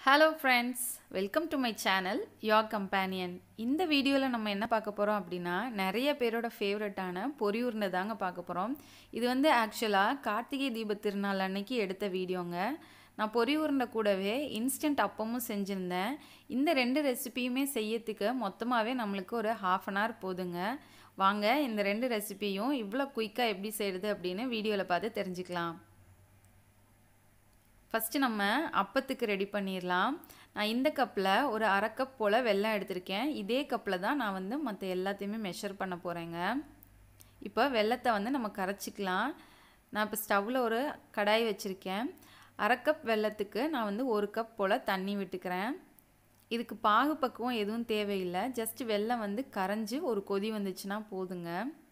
Hello friends, welcome to my channel, your companion. இந்த வீடியோல நம்ம என்ன பார்க்க போறோம் அப்படினா நிறைய பேரோட ஃபேவரட்டான பொரி உருண்டை தாங்க பார்க்க போறோம். இது வந்து ஆக்சுவலா கார்த்திகை தீப திருநாள் அன்னைக்கு எடுத்த வீடியோங்க. நான் பொரி உருண்டை கூடவே இன்ஸ்டன்ட் அப்பமும் செஞ்சிருந்தேன். இந்த ரெண்டு ரெசிபியுமே செய்யறதுக்கு மொத்தமாவே நமக்கு ஒரு half an hour போதுங்க. வாங்க இந்த ரெண்டு ரெசிபியும் இவ்ளோ குயிக்கா எப்படி செய்யறது அப்படினு வீடியோல பார்த்து தெரிஞ்சுக்கலாம். ஃபர்ஸ்ட் நம்ம அப்பத்துக்கு ரெடி பண்ணிரலாம். நான் இந்த கப்ல ஒரு 1/2 கப் போல வெல்லம் எடுத்துர்க்கேன். இதே கப்ல தான் நான் வந்து மத்த எல்லாத்தையுமே மெஷர் பண்ண போறேங்க. இப்போ வெல்லத்தை வந்து நம்ம கரைச்சிக்கலாம். நான் இப்ப ஸ்டவ்ல ஒரு கடாய் வச்சிருக்கேன். 1/2 கப் வெல்லத்துக்கு நான் வந்து 1 கப் போல தண்ணி விட்டுக்கிறேன். இதுக்கு பாகு பக்குவம் எதுவும் தேவையில்லை. ஜஸ்ட் வெல்லம் வந்து கரைஞ்சு ஒரு கொதி வந்துச்சுனா போதுங்க.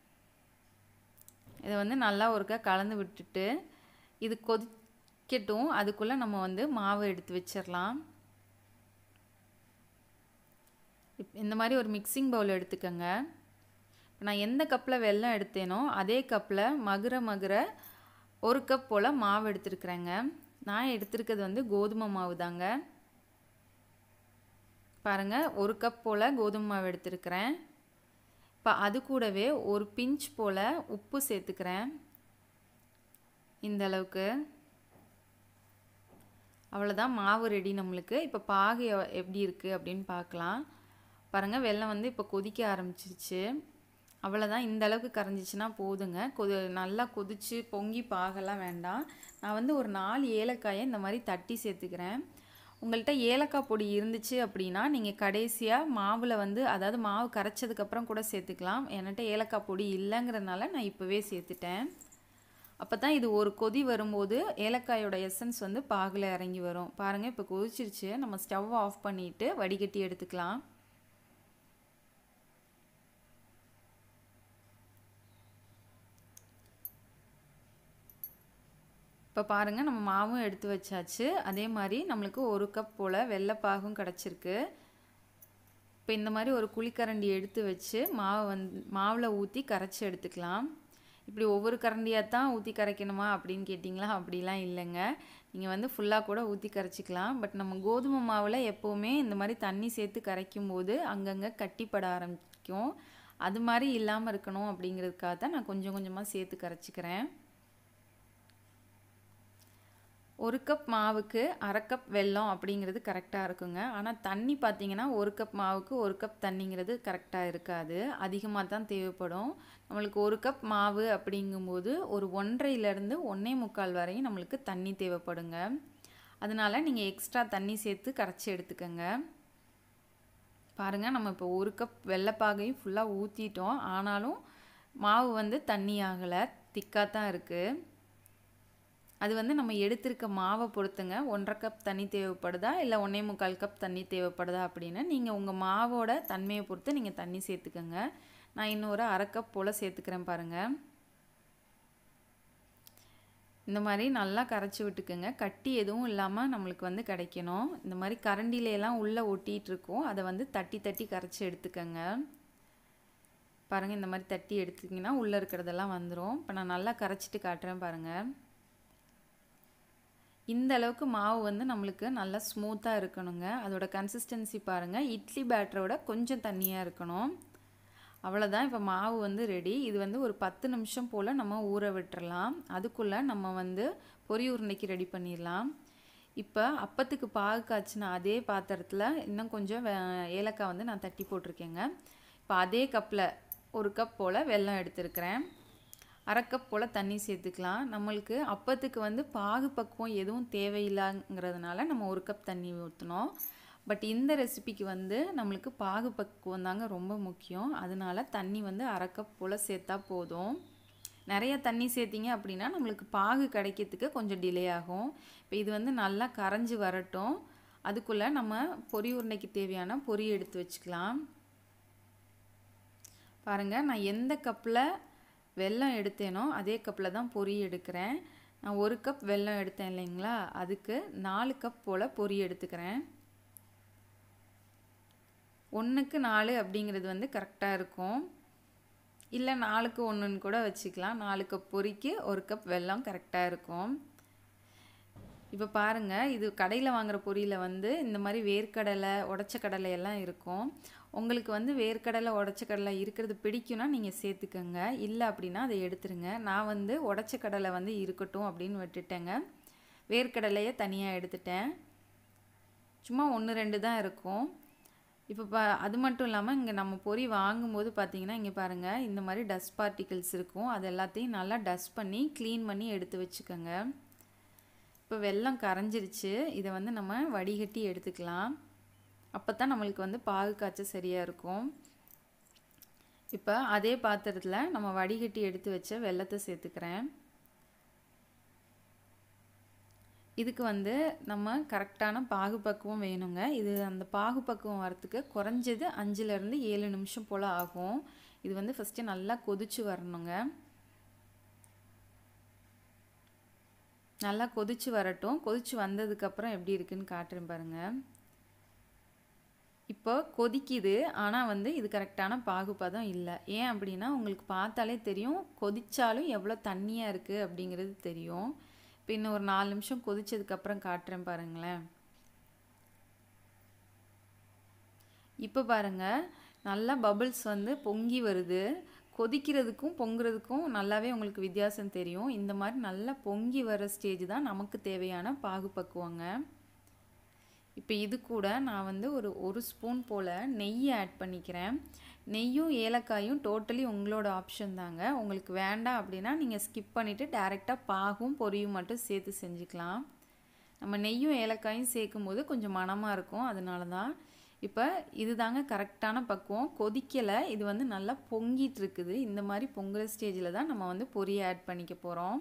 இத வந்து நல்லா ஒருக்கா கலந்து விட்டுட்டு இது கொதிக்கட்டும். அதுக்குள்ள நம்ம வந்து மாவு எடுத்து வச்சிரலாம். இந்த மாதிரி ஒரு மிக்சிங் பவுல் எடுத்துக்கங்க. நான் எந்த கப்ல வெல்லம் எடுத்தேனோ அதே கப்ல மகுர 1 கப் போல மாவு எடுத்துக்கறேங்க. நான் எடுத்துக்கிறது வந்து கோதுமை மாவு தாங்க. பாருங்க 1 கப் போல கோதுமை மாவு எடுத்துக்கறேன். இப்ப அது கூடவே ஒரு பிஞ்ச் போல உப்பு சேர்த்துக்கறேன். இந்த அளவுக்கு அவ்வளவுதான் மாவு ரெடி நமக்கு. இப்ப பாகு எப்படி இருக்கு அப்படினு பார்க்கலாம். பாருங்க வெல்லம் வந்து இப்ப கொதிக்க ஆரம்பிச்சிருச்சு. அவ்வளவுதான் இந்த அளவுக்கு கரைஞ்சிச்சுனா போதுங்க. நல்லா கொதிச்சு பொங்கி பாகலாம் வேண்டாம். நான் வந்து ஒரு 4 ஏலக்காயை இந்த மாதிரி தட்டி சேர்த்துக்கிறேன். உங்கள்ட்ட ஏலக்காய் பொடி இருந்துச்சு அப்படினா நீங்க கடைசியா மாவுல வந்து அதாவது மாவு கரைச்சதுக்கு அப்புறம் கூட சேர்த்துக்கலாம். என்கிட்ட ஏலக்காய் பொடி இல்லங்கறனால நான் இப்பவே சேர்த்துட்டேன். அப்பதான் இது ஒரு கொதி வரும்போது ஏலக்காயோட எசன்ஸ் வந்து பாகுல இறங்கி வரும். பாருங்க இப்ப கொதிச்சிருச்சு. நம்ம ஸ்டவ் ஆஃப் பண்ணிட்டு வடிகட்டி எடுத்துக்கலாம். இப்ப பாருங்க நம்ம மாவும் எடுத்து வச்சாச்சு. அதே மாதிரி நமக்கு 1 கப் போல வெல்ல பாகும் கிடைச்சிருக்கு. இப்ப இந்த மாதிரி ஒரு குழிக்கரண்டி எடுத்து வச்சு மாவுல ஊத்தி கரைச்சு எடுத்துக்கலாம். இப்படி ஒவ்வொரு கரண்டியா தான் ஊத்தி கரைக்கணுமா அப்படினு கேட்டிங்களா? அப்படிலாம் இல்லங்க. நீங்க வந்து ஃபுல்லா கூட ஊத்தி கரைச்சிக்கலாம். பட் நம்ம கோதுமை மாவுல எப்பவுமே இந்த மாதிரி தண்ணி சேர்த்து கரைக்கும்போது அங்கங்க கட்டிப்பட ஆரம்பிக்கும். அது மாதிரி இல்லாம இருக்கணும் அப்படிங்கிறதுக்காக தான் நான் கொஞ்சம் கொஞ்சமா சேர்த்து கரைச்சிக்கிறேன். 1 கப் மாவுக்கு 1/2 கப் வெல்லம் அப்படிங்கிறது கரெக்டா இருக்குங்க. ஆனா தண்ணி பாத்தீங்கன்னா 1 கப் மாவுக்கு 1 கப் தண்ணிங்கிறது கரெக்டா இருக்காது. அதிகமா தான் தேவைப்படும். நமக்கு 1 கப் மாவு அப்படிங்கும்போது ஒரு 1.5 ல இருந்து 1.25 வரையும் நமக்கு தண்ணி தேவைப்படுங்க. அதனால நீங்க எக்ஸ்ட்ரா தண்ணி சேர்த்து கரைச்சு எடுத்துக்கங்க. பாருங்க நம்ம இப்போ 1 கப் வெல்லப்பாகையும் ஃபுல்லா ஊத்திட்டோம். ஆனாலும் மாவு வந்து தண்ணி ஆகல. திக்கா தான் இருக்கு. அது வந்து நம்ம எடுத்திருக்க மாவை பொறுத்துங்க. 1.5 கப் தண்ணி தேவைப்படுதா இல்ல 1.25 கப் தண்ணி தேவைப்படுதா அப்படின்னு நீங்க உங்க மாவோட தன்மையை பொறுத்து நீங்க தண்ணி சேர்த்துக்கங்க. நான் இன்னும் ஒரு 1/2 கப் போல சேர்த்துக்கிறேன் பாருங்க. இந்த மாதிரி நல்லா கரைச்சு விட்டுக்கங்க. கட்டி எதுவும் இல்லாம நமக்கு வந்து கிடைக்கணும். இந்த மாதிரி கரண்டில எல்லாம் உள்ள ஒட்டிட்டு இருக்கும். அதை வந்து தட்டி தட்டி கரைச்சு எடுத்துக்கங்க. பாருங்க இந்த மாதிரி தட்டி எடுத்தீங்கன்னா உள்ள இருக்கிறதெல்லாம் வந்துரும். இப்ப நான் நல்லா கரைச்சிட்டு காட்டுறேன் பாருங்க. இந்த அளவுக்கு மாவு வந்து நமக்கு நல்லா ஸ்மூத்தா இருக்கணுங்க. அதோட கன்சிஸ்டன்சி பாருங்க. இட்லி பேட்டரோட கொஞ்சம் தண்ணியா இருக்கணும். அவ்வளவுதான். இப்ப மாவு வந்து ரெடி. இது வந்து ஒரு 10 நிமிஷம் போல நம்ம ஊற விட்டுறலாம். அதுக்குள்ள நம்ம வந்து பொரி உருண்டைக்கு ரெடி பண்ணிரலாம். இப்ப அப்பத்துக்கு பாகு காய்ச்சின அதே பாத்திரத்துல இன்னும் கொஞ்சம் ஏலக்காய் வந்து நான் தட்டி போட்டிருக்கேங்க. இப்ப அதே கப்ல 1 கப் போல வெல்லம் எடுத்துக்கிறேன். 1/2 கப் போல தண்ணி சேர்த்துக்கலாம். நமக்கு அப்பத்துக்கு வந்து பாகு பக்குவம் எதுவும் தேவையில்லைங்கிறதுனால நம்ம 1 கப் தண்ணி ஊற்றணும். பட் இந்த ரெசிபிக்கு வந்து நம்மளுக்கு பாகு பக்குவம் தாங்க ரொம்ப முக்கியம். அதனால தண்ணி வந்து 1/2 கப் போல சேர்த்தா போதும். நிறைய தண்ணி சேர்த்தீங்க அப்படின்னா நம்மளுக்கு பாகு கிடைக்கிறதுக்கு கொஞ்சம் டிலே ஆகும். இப்போ இது வந்து நல்லா கரைஞ்சு வரட்டும். அதுக்குள்ள நம்ம பொரி உருண்டைக்கு தேவையான பொரி எடுத்து வச்சுக்கலாம். பாருங்க நான் எந்த கப்ல வெல்லம் எடுத்தேனோ அதே கப்ல தான் பொரி எடுக்கிறேன். நான் 1 கப் வெல்லம் எடுத்தேன் இல்லைங்களா? அதுக்கு 4 கப் போல பொரி எடுத்துக்கிறேன். 1க்கு 4 அப்படிங்கிறது வந்து கரெக்டா இருக்கும். இல்ல 4க்கு 1ன்னு கூட வச்சுக்கலாம். 4 கப் பொரிக்கு 1 கப் வெல்லம் கரெக்டா இருக்கும். இப்போ பாருங்கள், இது கடையில் வாங்குகிற பொரியில் வந்து இந்த மாதிரி வேர்க்கடலை உடச்ச கடலை எல்லாம் இருக்கும். உங்களுக்கு வந்து வேர்க்கடலை உடச்ச கடலை இருக்கிறது பிடிக்கும்னா நீங்கள் சேர்த்துக்கோங்க, இல்லை அப்படின்னா அதை எடுத்துருங்க. நான் வந்து உடச்ச கடலை வந்து இருக்கட்டும் அப்படின்னு விட்டுட்டேங்க, வேர்க்கடலையை தனியாக எடுத்துட்டேன். சும்மா 1-2 தான் இருக்கும். இப்போ அது மட்டும் இல்லாமல் இங்கே நம்ம பொரி வாங்கும்போது பார்த்தீங்கன்னா இங்கே பாருங்கள், இந்த மாதிரி டஸ்ட் பார்ட்டிகிள்ஸ் இருக்கும். அது எல்லாத்தையும் நல்லா டஸ்ட் பண்ணி க்ளீன் பண்ணி எடுத்து வச்சுக்கோங்க. இப்போ வெல்லம் கரைஞ்சிருச்சு, இதை வந்து நம்ம வடிகட்டி எடுத்துக்கலாம். அப்போ தான் நம்மளுக்கு வந்து பாகு காய்ச்ச சரியாக இருக்கும். இப்போ அதே பாத்திரத்தில் நம்ம வடிகட்டி எடுத்து வச்ச வெல்லத்தை சேர்த்துக்கிறேன். இதுக்கு வந்து நம்ம கரெக்டான பாகு பக்குவம் வேணுங்க. இது அந்த பாகு பக்குவம் வரத்துக்கு குறைஞ்சது 5லேருந்து 7 நிமிஷம் போல் ஆகும். இது வந்து ஃபஸ்ட்டு நல்லா கொதிச்சு வரணுங்க. நல்லா கொதிச்சு வரட்டும். கொதிச்சு வந்ததுக்கப்புறம் எப்படி இருக்குன்னு காட்டுறேன் பாருங்கள். இப்போ கொதிக்குது, ஆனால் வந்து இது கரெக்டான பாகுபதம் இல்லை. ஏன் அப்படின்னா உங்களுக்கு பார்த்தாலே தெரியும், கொதிச்சாலும் எவ்வளோ தண்ணியாக இருக்குது அப்படிங்கிறது தெரியும். இப்போ இன்னும் ஒரு 4 நிமிஷம் கொதிச்சதுக்கப்புறம் காட்டுறேன் பாருங்களேன். இப்போ பாருங்கள், நல்லா பபிள்ஸ் வந்து பொங்கி வருது. கொதிக்கிறதுக்கும் பொங்குறதுக்கும் நல்லாவே உங்களுக்கு வித்தியாசம் தெரியும். இந்த மாதிரி நல்லா பொங்கி வர ஸ்டேஜ் தான் நமக்கு தேவையான பாகு பக்குவங்க. இப்போ இது கூட நான் வந்து ஒரு ஸ்பூன் போல் நெய் ஆட் பண்ணிக்கிறேன். நெய்யும் ஏலக்காயும் டோட்டலி உங்களோட ஆப்ஷன் தாங்க. உங்களுக்கு வேண்டாம் அப்படின்னா நீங்கள் ஸ்கிப் பண்ணிவிட்டு டேரெக்டாக பாகும் பொரியும் மட்டும் சேர்த்து செஞ்சுக்கலாம். நம்ம நெய்யும் ஏலக்காயும் சேர்க்கும் போது கொஞ்சம் மணமாக இருக்கும், அதனால தான். இப்போ இது தாங்க கரெக்டான பக்குவம். கொதிக்கலை, இது வந்து நல்லா பொங்கிட்டு இருக்குது. இந்த மாதிரி பொங்குற ஸ்டேஜில் தான் நம்ம வந்து பொரியை ஆட் பண்ணிக்க போகிறோம்.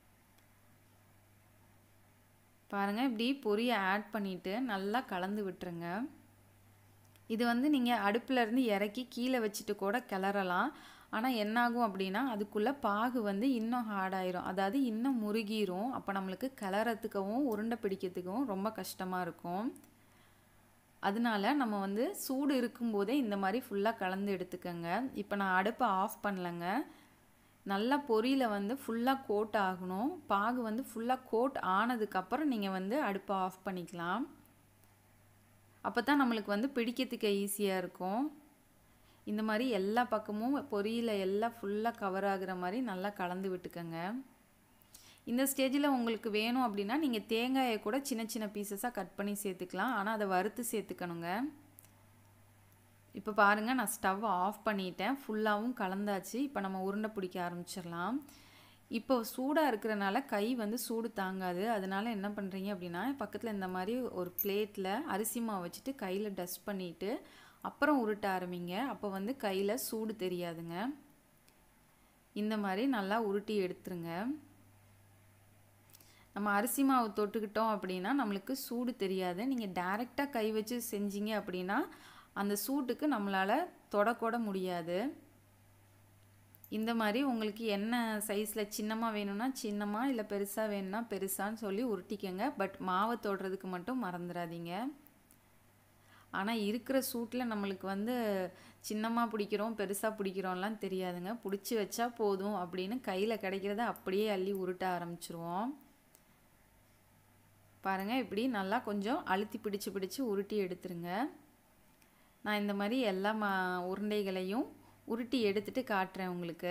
பாருங்கள், இப்படி பொரியை ஆட் பண்ணிவிட்டு நல்லா கலந்து விட்டுருங்க. இது வந்து நீங்கள் அடுப்பிலேருந்து இறக்கி கீழே வச்சுட்டு கூட கிளறலாம். ஆனால் என்னாகும் அப்படின்னா அதுக்குள்ளே பாகு வந்து இன்னும் ஹார்டாயிரும், அதாவது இன்னும் முருகிரும். அப்போ நம்மளுக்கு கிளறத்துக்கவும் உருண்டை பிடிக்கிறதுக்கும் ரொம்ப கஷ்டமாக இருக்கும். அதனால நம்ம வந்து சூடு இருக்கும்போதே இந்த மாதிரி ஃபுல்லாக கலந்து எடுத்துக்கோங்க. இப்போ நான் அடுப்பை ஆஃப் பண்ணலைங்க. நல்லா பொரியில் வந்து ஃபுல்லாக கோட் ஆகணும். பாகு வந்து ஃபுல்லாக கோட் ஆனதுக்கப்புறம் நீங்கள் வந்து அடுப்பை ஆஃப் பண்ணிக்கலாம். அப்போ தான் நம்மளுக்கு வந்து பிடிக்கிறதுக்கு ஈஸியாக இருக்கும். இந்த மாதிரி எல்லா பக்கமும் பொரியில் எல்லாம் ஃபுல்லாக கவர் ஆகுற மாதிரி நல்லா கலந்து விட்டுக்கோங்க. இந்த ஸ்டேஜில் உங்களுக்கு வேணும் அப்படின்னா நீங்கள் தேங்காயை கூட சின்ன சின்ன பீசஸாக கட் பண்ணி சேர்த்துக்கலாம். ஆனால் அதை வறுத்து சேர்த்துக்கணுங்க. இப்போ பாருங்கள், நான் ஸ்டவ் ஆஃப் பண்ணிட்டேன், ஃபுல்லாகவும் கலந்தாச்சு. இப்போ நம்ம உருண்டை பிடிக்க ஆரம்பிச்சிடலாம். இப்போ சூடாக இருக்கிறனால கை வந்து சூடு தாங்காது. அதனால என்ன பண்ணுறீங்க அப்படின்னா பக்கத்தில் இந்த மாதிரி ஒரு பிளேட்டில் அரிசி மாவு வச்சுட்டு கையில் டஸ்ட் பண்ணிவிட்டு அப்புறம் உருட்ட ஆரம்பிங்க. அப்போ வந்து கையில் சூடு தெரியாதுங்க. இந்த மாதிரி நல்லா உருட்டி எடுத்துருங்க. நம்ம அரிசி மாவு தொட்டுக்கிட்டோம் அப்படின்னா நம்மளுக்கு சூடு தெரியாது. நீங்கள் டைரெக்டாக கை வச்சு செஞ்சீங்க அப்படின்னா அந்த சூட்டுக்கு நம்மளால் தொடக்கூட முடியாது. இந்த மாதிரி உங்களுக்கு என்ன சைஸில் சின்னமாக வேணும்னா சின்னமாக, இல்லை பெருசாக வேணும்னா பெருசான்னு சொல்லி உருட்டிக்கங்க. பட் மாவை தொடுறதுக்கு மட்டும் மறந்துடாதீங்க. ஆனால் இருக்கிற சூட்டில் நம்மளுக்கு வந்து சின்னமாக பிடிக்கிறோம் பெருசாக பிடிக்கிறோம்லாம் தெரியாதுங்க. பிடிச்சி வச்சா போதும் அப்படின்னு கையில் கிடைக்கிறத அப்படியே அள்ளி உருட்ட ஆரம்பிச்சிருவோம். பாருங்கள், இப்படி நல்லா கொஞ்சம் அழுத்தி பிடிச்சு உருட்டி எடுத்துருங்க. நான் இந்த மாதிரி எல்லா உருண்டைகளையும் உருட்டி எடுத்துட்டு காட்டுறேன் உங்களுக்கு.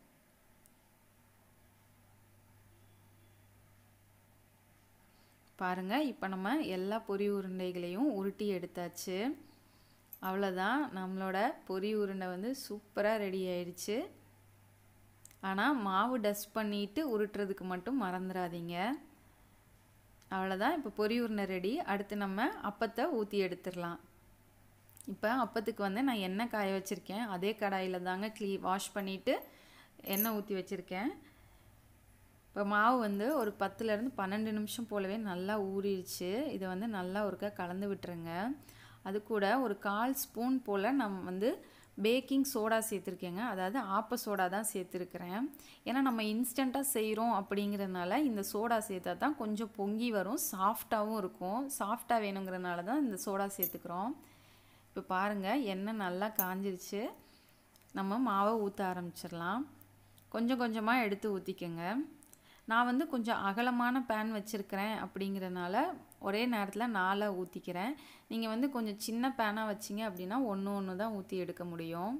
பாருங்கள், இப்போ நம்ம எல்லா பொரி உருண்டைகளையும் உருட்டி எடுத்தாச்சு. அவ்வளோதான், நம்மளோட பொரி உருண்டை வந்து சூப்பராக ரெடி ஆயிடுச்சு. ஆனால் மாவு டஸ்ட் பண்ணிவிட்டு உருட்டுறதுக்கு மட்டும் மறந்துடாதீங்க. அவ்வளோதான், இப்போ பொரி உருண்டை ரெடி. அடுத்து நம்ம அப்பத்தை ஊற்றி எடுத்துடலாம். இப்போ அப்பத்துக்கு வந்து நான் எண்ணெய் காய வச்சுருக்கேன். அதே கடாயில் தாங்க வாஷ் பண்ணிவிட்டு எண்ணெய் ஊற்றி வச்சுருக்கேன். இப்போ மாவு வந்து ஒரு 10லேருந்து 12 நிமிஷம் போலவே நல்லா ஊறிடுச்சு. இதை வந்து நல்லா ஒருக்கா கலந்து விட்டுருங்க. அது கூட ஒரு 1/4 ஸ்பூன் போல் நம்ம வந்து பேக்கிங் சோடா சேர்த்துருக்கேங்க. அதாவது ஆப்ப சோடா தான் சேர்த்துருக்குறேன். ஏன்னா நம்ம இன்ஸ்டண்ட்டாக செய்கிறோம் அப்படிங்கிறதுனால இந்த சோடா சேர்த்தா தான் கொஞ்சம் பொங்கி வரும், சாஃப்டாகவும் இருக்கும். சாஃப்டாக வேணுங்கிறதுனால தான் இந்த சோடா சேர்த்துக்கிறோம். இப்போ பாருங்கள், எண்ணெய் நல்லா காஞ்சிருச்சு. நம்ம மாவை ஊற்ற ஆரம்பிச்சிடலாம். கொஞ்சம் கொஞ்சமாக எடுத்து ஊற்றிக்கங்க. நான் வந்து கொஞ்சம் அகலமான பேன் வச்சுருக்கிறேன் அப்படிங்கிறனால ஒரே நேரத்தில் 4 ஊற்றிக்கிறேன். நீங்கள் வந்து கொஞ்சம் சின்ன பேனாக வச்சிங்க அப்படின்னா ஒன்று தான் ஊற்றி எடுக்க முடியும்.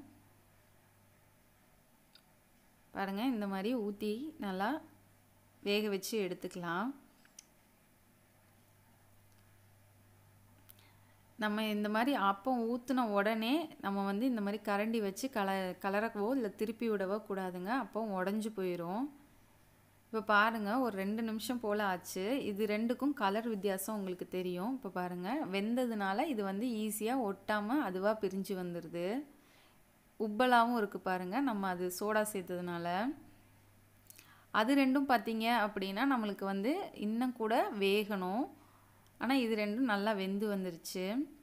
பாருங்கள், இந்த மாதிரி ஊற்றி நல்லா வேக வச்சு எடுத்துக்கலாம். நம்ம இந்த மாதிரி அப்பம் ஊற்றின உடனே நம்ம வந்து இந்த மாதிரி கரண்டி வச்சு கலரவோ இல்லை திருப்பி விடவோ கூடாதுங்க. அப்போ உடஞ்சி போயிடும். இப்போ பாருங்கள், ஒரு 2 நிமிஷம் போல் ஆச்சு. இது ரெண்டுக்கும் கலர் வித்தியாசம் உங்களுக்கு தெரியும். இப்போ பாருங்கள், வெந்ததுனால இது வந்து ஈஸியாக ஒட்டாமல் அதுவாக பிரிஞ்சு வந்துடுது. உப்பலாகவும் இருக்குது பாருங்கள், நம்ம அது சோடா சேர்த்ததுனால. அது ரெண்டும் பார்த்தீங்க அப்படின்னா நம்மளுக்கு வந்து இன்னும் கூட வேகணும். ஆனால் இது ரெண்டும் நல்லா வெந்து வந்துருச்சு.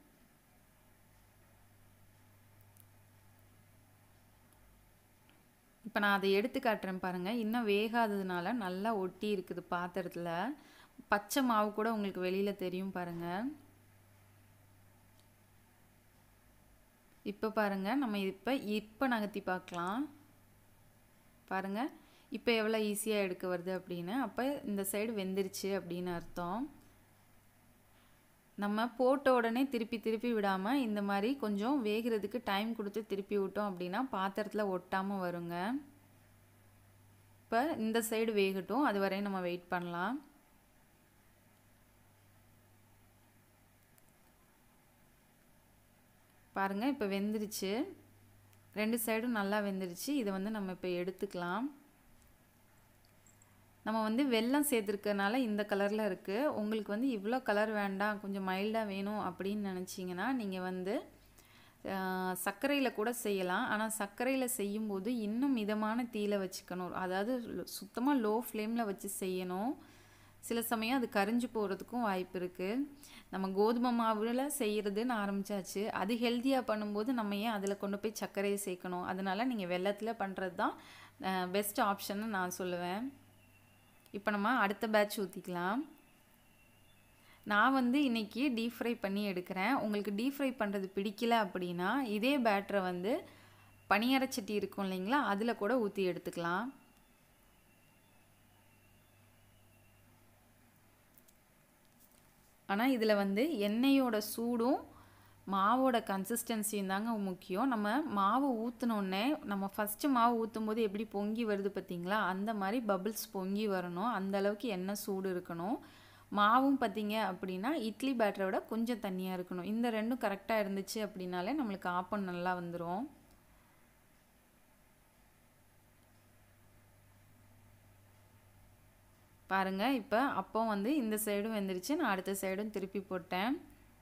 இப்போ நான் அதை எடுத்து காட்டுறேன் பாருங்கள். இன்னும் வேகாததுனால நல்லா ஒட்டி இருக்குது பாத்திரத்தில். பச்சை மாவு கூட உங்களுக்கு வெளியில் தெரியும் பாருங்கள். இப்போ பாருங்கள், நம்ம இப்போ நகர்த்தி பார்க்கலாம். பாருங்கள், இப்போ எவ்வளோ ஈஸியாக எடுக்க வருது அப்படின்னு. அப்போ இந்த சைடு வெந்துருச்சு அப்படின்னு அர்த்தம். நம்ம போட்ட உடனே திருப்பி விடாமல் இந்த மாதிரி கொஞ்சம் வேகிறதுக்கு டைம் கொடுத்து திருப்பி விட்டோம் அப்படின்னா பாத்திரத்தில் ஒட்டாமல் வருங்க. இப்போ இந்த சைடு வேகட்டும், அது வரையும் நம்ம வெயிட் பண்ணலாம். பாருங்கள், இப்போ வெந்துருச்சு. 2 சைடும் நல்லா வெந்துருச்சு. இதை வந்து நம்ம இப்போ எடுத்துக்கலாம். நம்ம வந்து வெல்லம் சேர்த்துருக்கனால இந்த கலரில் இருக்குது. உங்களுக்கு வந்து இவ்வளோ கலர் வேண்டாம், கொஞ்சம் மைல்டாக வேணும் அப்படின்னு நினச்சிங்கன்னா நீங்கள் வந்து சர்க்கரையில் கூட செய்யலாம். ஆனால் சர்க்கரையில் செய்யும்போது இன்னும் மிதமான தீயில வச்சுக்கணும். அதாவது சுத்தமாக லோ ஃப்ளேமில் வச்சு செய்யணும். சில சமயம் அது கரிஞ்சு போகிறதுக்கும் வாய்ப்பு இருக்குது. நம்ம கோதுமை மாவில் செய்கிறதுன்னு ஆரம்பித்தாச்சு. அது ஹெல்த்தியாக பண்ணும்போது நம்ம ஏன் அதில் கொண்டு போய் சர்க்கரையை சேர்க்கணும்? அதனால் நீங்கள் வெல்லத்தில் பண்ணுறது தான் பெஸ்ட் ஆப்ஷன்னு நான் சொல்லுவேன். இப்போ நம்ம அடுத்த பேட்ச் ஊற்றிக்கலாம். நான் வந்து இன்றைக்கி டீப் ஃப்ரை பண்ணி எடுக்கிறேன். உங்களுக்கு டீப் ஃப்ரை பண்ணுறது பிடிக்கல அப்படின்னா இதே பேட்டரை வந்து பணியார சட்டி இருக்கும் இல்லைங்களா, அதில் கூட ஊற்றி எடுத்துக்கலாம். ஆனால் இதில் வந்து எண்ணெயோட சூடும் மாவோட கன்சிஸ்டன்சியும் தாங்க முக்கியம். நம்ம மாவு ஊற்றினோடனே நம்ம ஃபஸ்ட்டு மாவு ஊற்றும் போது எப்படி பொங்கி வருது பார்த்திங்களா, அந்த மாதிரி பபிள்ஸ் பொங்கி வரணும். அந்த அளவுக்கு எண்ணெய் சூடு இருக்கணும். மாவும் பார்த்திங்க அப்படின்னா இட்லி பேட்டரை விட கொஞ்சம் தண்ணியாக இருக்கணும். இந்த ரெண்டும் கரெக்டாக இருந்துச்சு அப்படின்னாலே நம்மளுக்கு ஆப்பம் நல்லா வந்துடும். பாருங்கள், இப்போ அப்போ வந்து இந்த சைடும் வெந்துருச்சு. நான் அடுத்த சைடும் திருப்பி போட்டேன்.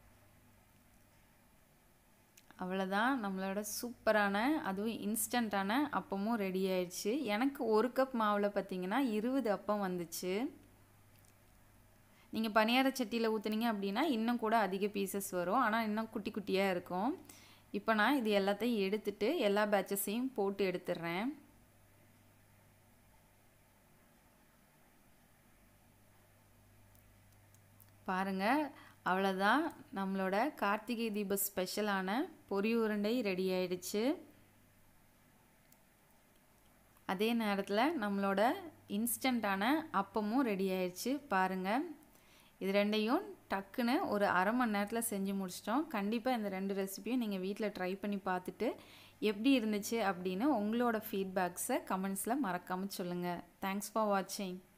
அவ்வளோதான், நம்மளோட சூப்பரான அதுவும் இன்ஸ்டண்ட்டான அப்பமும் ரெடி ஆயிடுச்சு. எனக்கு 1 கப் மாவில் பார்த்திங்கன்னா 20 அப்பம் வந்துச்சு. நீங்கள் பணியார சட்டியில் ஊற்றுனீங்க அப்படின்னா இன்னும் கூட அதிக பீசஸ் வரும். ஆனால் இன்னும் குட்டி குட்டியாக இருக்கும். இப்போ நான் இது எல்லாத்தையும் எடுத்துட்டு எல்லா பேட்சஸையும் போட்டு எடுத்துடுறேன். பாருங்கள், அவ்வளோதான், நம்மளோட கார்த்திகை தீப ஸ்பெஷலான பொரி உருண்டை ரெடி ஆயிடுச்சு. அதே நேரத்தில் நம்மளோட இன்ஸ்டண்ட்டான அப்பமும் ரெடி ஆயிடுச்சு. பாருங்கள், இது ரெண்டையும் டக்குன்னு ஒரு அரை மணி நேரத்தில் செஞ்சு முடிச்சிட்டோம். கண்டிப்பாக இந்த 2 ரெசிபியும் நீங்கள் வீட்டில் ட்ரை பண்ணி பார்த்துட்டு எப்படி இருந்துச்சு அப்படின்னு உங்களோட ஃபீட்பேக்ஸை கமெண்ட்ஸில் மறக்காமல் சொல்லுங்கள். தேங்க்ஸ் ஃபார் வாட்சிங்.